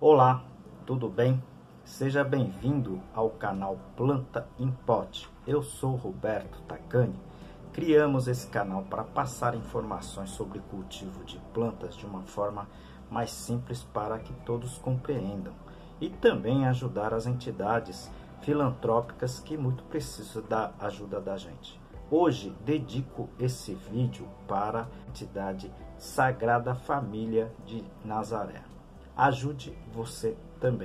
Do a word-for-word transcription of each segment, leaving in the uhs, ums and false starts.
Olá, tudo bem? Seja bem-vindo ao canal Planta em Pote. Eu sou Roberto Tacani. Criamos esse canal para passar informações sobre cultivo de plantas de uma forma mais simples para que todos compreendam e também ajudar as entidades filantrópicas que muito precisam da ajuda da gente. Hoje dedico esse vídeo para a entidade Sagrada Família de Nazaré. Ajude você também.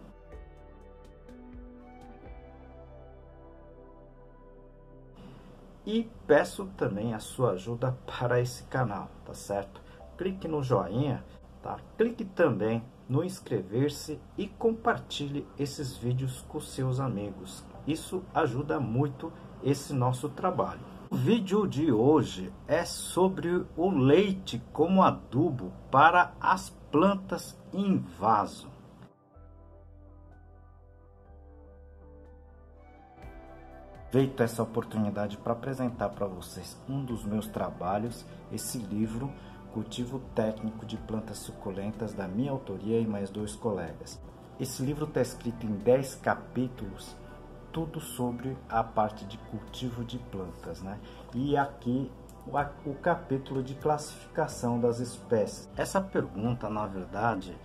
E peço também a sua ajuda para esse canal, tá certo? Clique no joinha, tá? Clique também no inscrever-se e compartilhe esses vídeos com seus amigos. Isso ajuda muito esse nosso trabalho. O vídeo de hoje é sobre o leite como adubo para as plantas em vaso. Aproveito essa oportunidade para apresentar para vocês um dos meus trabalhos, esse livro Cultivo Técnico de Plantas Suculentas, da minha autoria e mais dois colegas. Esse livro está escrito em dez capítulos, tudo sobre a parte de cultivo de plantas, né? E aqui o, o capítulo de classificação das espécies. Essa pergunta, na verdade,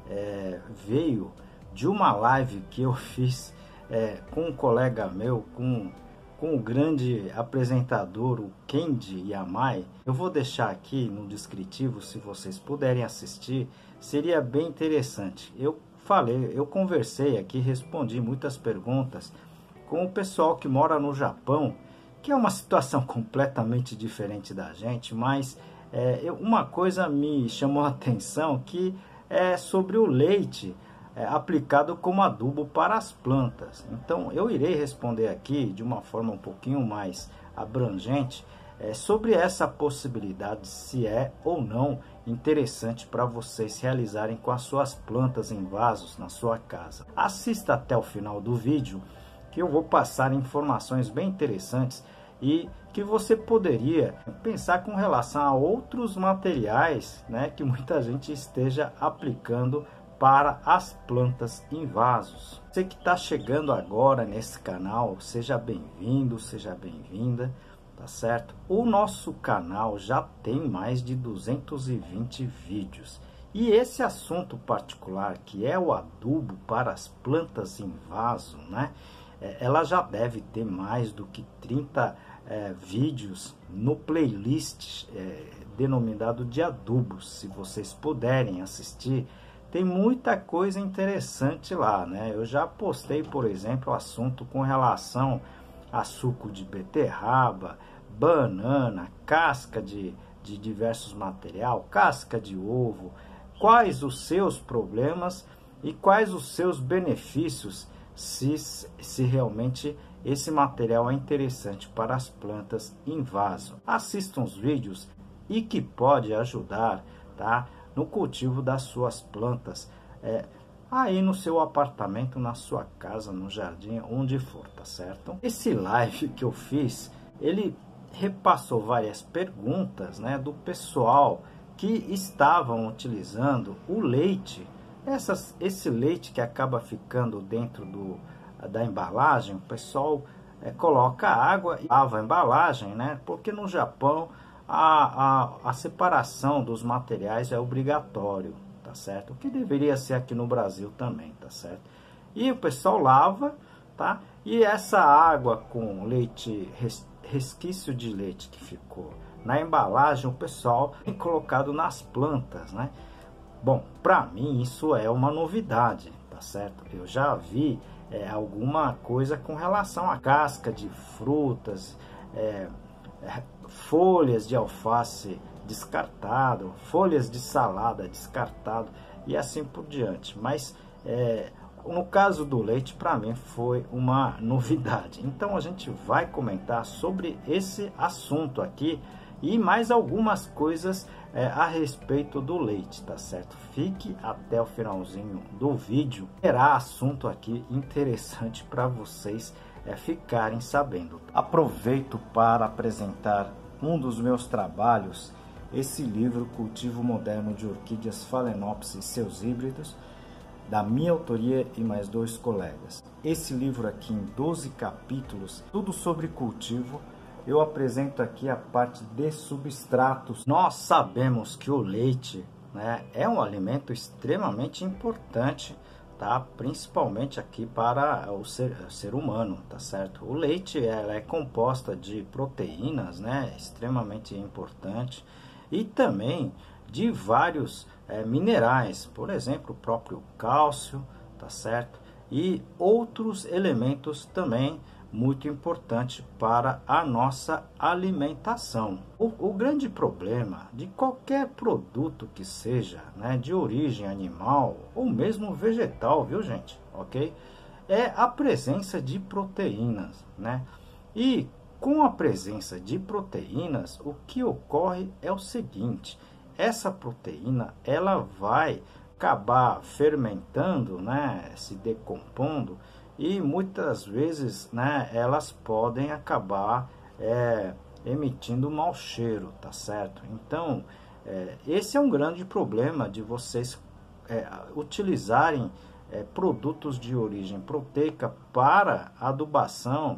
é, veio de uma live que eu fiz é, com um colega meu, com com o grande apresentador, o Kendi Yamai. Eu vou deixar aqui no descritivo, se vocês puderem assistir, seria bem interessante. Eu falei, eu conversei aqui, respondi muitas perguntas com o pessoal que mora no Japão, que é uma situação completamente diferente da gente, mas é, eu, uma coisa me chamou a atenção, que é sobre o leite É, aplicado como adubo para as plantas. Então eu irei responder aqui de uma forma um pouquinho mais abrangente é, sobre essa possibilidade, se é ou não interessante para vocês realizarem com as suas plantas em vasos na sua casa. Assista até o final do vídeo, que eu vou passar informações bem interessantes e que você poderia pensar com relação a outros materiais, né, que muita gente esteja aplicando para as plantas em vasos. Você que está chegando agora nesse canal, seja bem-vindo, seja bem-vinda, tá certo? O nosso canal já tem mais de duzentos e vinte vídeos. E esse assunto particular, que é o adubo para as plantas em vaso, né? Ela já deve ter mais do que trinta é, vídeos no playlist é, denominado de adubos. Se vocês puderem assistir, tem muita coisa interessante lá, né? Eu já postei, por exemplo, o assunto com relação a suco de beterraba, banana, casca de, de diversos materiais, casca de ovo, quais os seus problemas e quais os seus benefícios, se, se realmente esse material é interessante para as plantas em vaso. Assistam os vídeos e que pode ajudar, tá, no cultivo das suas plantas, é, aí no seu apartamento, na sua casa, no jardim, onde for, tá certo? Esse live que eu fiz, ele repassou várias perguntas, né, do pessoal que estavam utilizando o leite, essas, esse leite que acaba ficando dentro do, da embalagem. O pessoal é, coloca água e lava a embalagem, né, porque no Japão A, a, a separação dos materiais é obrigatório, tá certo? O que deveria ser aqui no Brasil também, tá certo? E o pessoal lava, tá? E essa água com leite, res, resquício de leite que ficou na embalagem, o pessoal tem colocado nas plantas, né? Bom, para mim isso é uma novidade, tá certo? Eu já vi é, alguma coisa com relação à casca de frutas, é, folhas de alface descartado, folhas de salada descartado e assim por diante. Mas é, no caso do leite, para mim foi uma novidade. Então a gente vai comentar sobre esse assunto aqui e mais algumas coisas é, a respeito do leite, tá certo? Fique até o finalzinho do vídeo, terá assunto aqui interessante para vocês é, ficarem sabendo. Aproveito para apresentar um dos meus trabalhos, esse livro Cultivo Moderno de Orquídeas Phalaenopsis e seus híbridos, da minha autoria e mais dois colegas. Esse livro aqui em doze capítulos, tudo sobre cultivo. Eu apresento aqui a parte de substratos. Nós sabemos que o leite, né, é um alimento extremamente importante, tá? Principalmente aqui para o ser, o ser humano, tá certo? O leite, ela é composta de proteínas, né, extremamente importante, e também de vários é, minerais, por exemplo, o próprio cálcio, tá certo? E outros elementos também muito importante para a nossa alimentação. O, o grande problema de qualquer produto que seja, né, de origem animal ou mesmo vegetal, viu gente, ok? É a presença de proteínas, né? E com a presença de proteínas, o que ocorre é o seguinte: essa proteína ela vai acabar fermentando, né, se decompondo, e muitas vezes, né, elas podem acabar é, emitindo mau cheiro, tá certo? Então, é, esse é um grande problema de vocês é, utilizarem é, produtos de origem proteica para adubação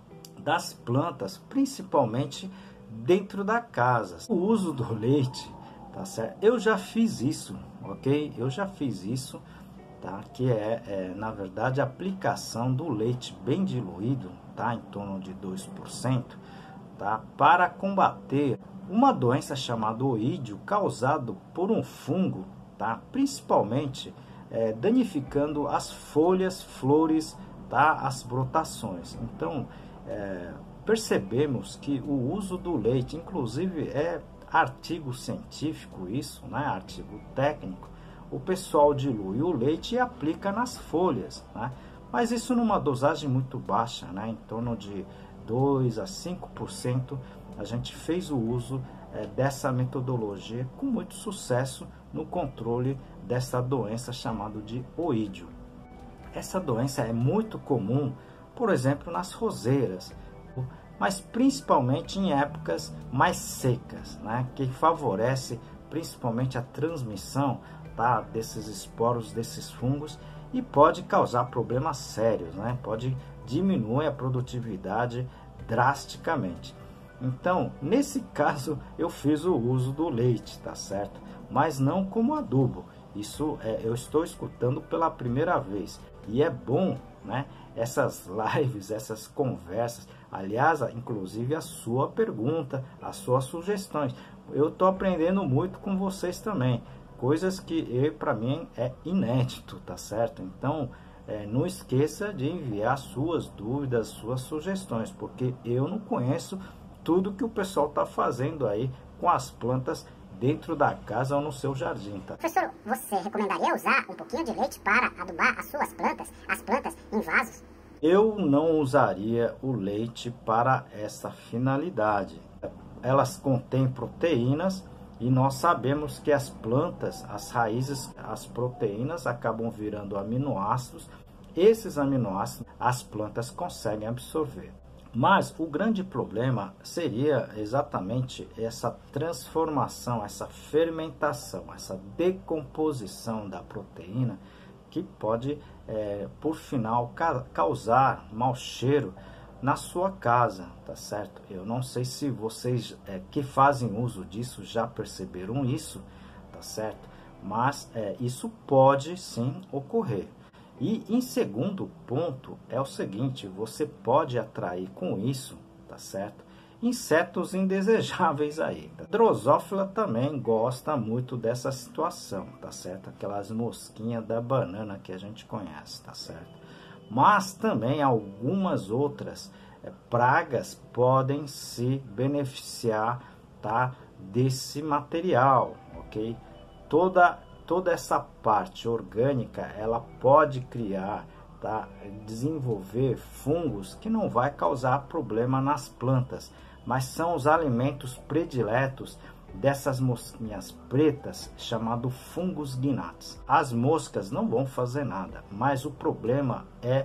das plantas, principalmente dentro da casa. O uso do leite, tá certo? Eu já fiz isso, ok? Eu já fiz isso. Tá? Que é, é, na verdade, a aplicação do leite bem diluído, tá? Em torno de dois por cento, tá? Para combater uma doença chamada oídio, causado por um fungo, tá? Principalmente é, danificando as folhas, flores, tá? As brotações. Então, é, percebemos que o uso do leite, inclusive é artigo científico isso, né? Artigo técnico, o pessoal dilui o leite e aplica nas folhas, né? Mas isso numa dosagem muito baixa, né? Em torno de dois a cinco por cento. A gente fez o uso é, dessa metodologia com muito sucesso no controle dessa doença chamada de oídio. Essa doença é muito comum, por exemplo, nas roseiras, mas principalmente em épocas mais secas, né? Que favorece principalmente a transmissão, tá, desses esporos, desses fungos, e pode causar problemas sérios, né? Pode diminuir a produtividade drasticamente. Então, nesse caso, eu fiz o uso do leite, tá certo? Mas não como adubo. Isso é, eu estou escutando pela primeira vez. E é bom, né? Essas lives, essas conversas, aliás, inclusive a sua pergunta, as suas sugestões. Eu estou aprendendo muito com vocês também. Coisas que para mim é inédito, tá certo? Então, é, não esqueça de enviar suas dúvidas, suas sugestões, porque eu não conheço tudo que o pessoal está fazendo aí com as plantas dentro da casa ou no seu jardim, tá? Professor, você recomendaria usar um pouquinho de leite para adubar as suas plantas, as plantas em vasos? Eu não usaria o leite para essa finalidade. Elas contêm proteínas, e nós sabemos que as plantas, as raízes, as proteínas acabam virando aminoácidos. Esses aminoácidos as plantas conseguem absorver. Mas o grande problema seria exatamente essa transformação, essa fermentação, essa decomposição da proteína, que pode, é, por final, ca causar mau cheiro na sua casa, tá certo? Eu não sei se vocês é, que fazem uso disso já perceberam isso, tá certo? Mas é, isso pode sim ocorrer. E em segundo ponto é o seguinte: você pode atrair com isso, tá certo, insetos indesejáveis aí. A Drosófila também gosta muito dessa situação, tá certo? Aquelas mosquinhas da banana que a gente conhece, tá certo? Mas também algumas outras é, pragas podem se beneficiar, tá, desse material, ok? Toda, toda essa parte orgânica, ela pode criar, tá, desenvolver fungos que não vai causar problema nas plantas, mas são os alimentos prediletos dessas mosquinhas pretas, chamado fungos gnats. As moscas não vão fazer nada, mas o problema é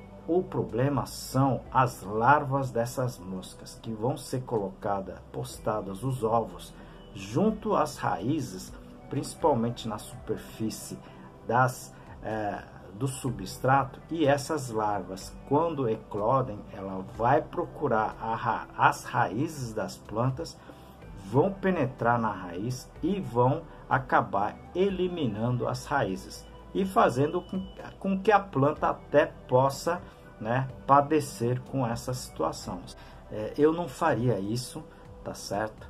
o problema são as larvas dessas moscas, que vão ser colocadas, postadas os ovos junto às raízes, principalmente na superfície das é, do substrato, e essas larvas, quando eclodem, ela vai procurar a ra as raízes das plantas, vão penetrar na raiz e vão acabar eliminando as raízes e fazendo com, com que a planta até possa, né, padecer com essa situação. É, eu não faria isso, tá certo?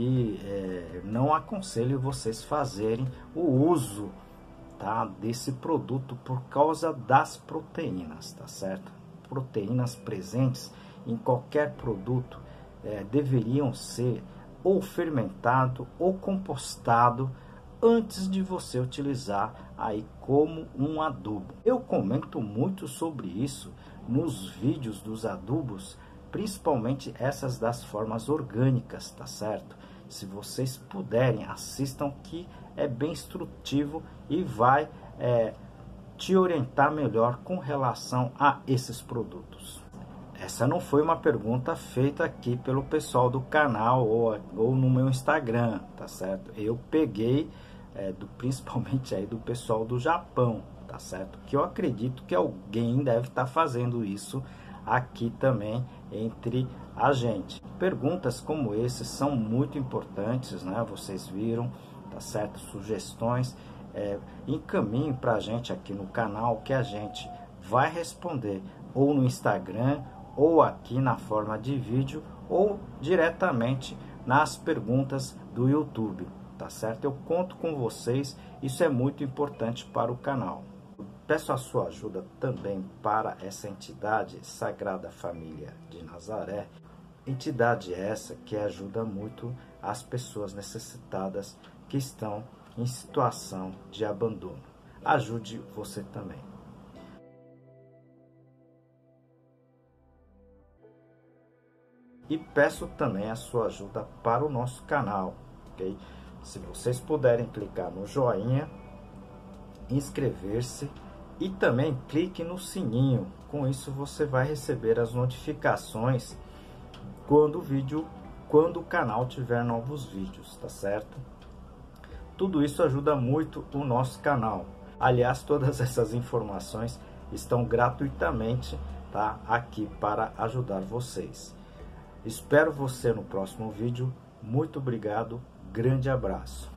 E é, não aconselho vocês fazerem o uso, tá, desse produto por causa das proteínas, tá certo? Proteínas presentes em qualquer produto é, deveriam ser ou fermentado ou compostado antes de você utilizar aí como um adubo. Eu comento muito sobre isso nos vídeos dos adubos, principalmente essas das formas orgânicas, tá certo? Se vocês puderem, assistam, que é bem instrutivo e vai é, te orientar melhor com relação a esses produtos. Essa não foi uma pergunta feita aqui pelo pessoal do canal ou, ou no meu Instagram, tá certo? Eu peguei é, do, principalmente aí do pessoal do Japão, tá certo? Que eu acredito que alguém deve estar fazendo isso aqui também entre a gente. Perguntas como essas são muito importantes, né? Vocês viram, tá certo? Sugestões, é, encaminhem para a gente aqui no canal, que a gente vai responder ou no Instagram, ou aqui na forma de vídeo, ou diretamente nas perguntas do YouTube, tá certo? Eu conto com vocês, isso é muito importante para o canal. Peço a sua ajuda também para essa entidade Sagrada Família de Nazaré, entidade essa que ajuda muito as pessoas necessitadas que estão em situação de abandono. Ajude você também. E peço também a sua ajuda para o nosso canal, ok? Se vocês puderem clicar no joinha, inscrever-se e também clique no sininho. Com isso você vai receber as notificações quando o vídeo, quando o canal tiver novos vídeos, tá certo? Tudo isso ajuda muito o nosso canal. Aliás, todas essas informações estão gratuitamente, tá, aqui para ajudar vocês. Espero você no próximo vídeo. Muito obrigado. Grande abraço.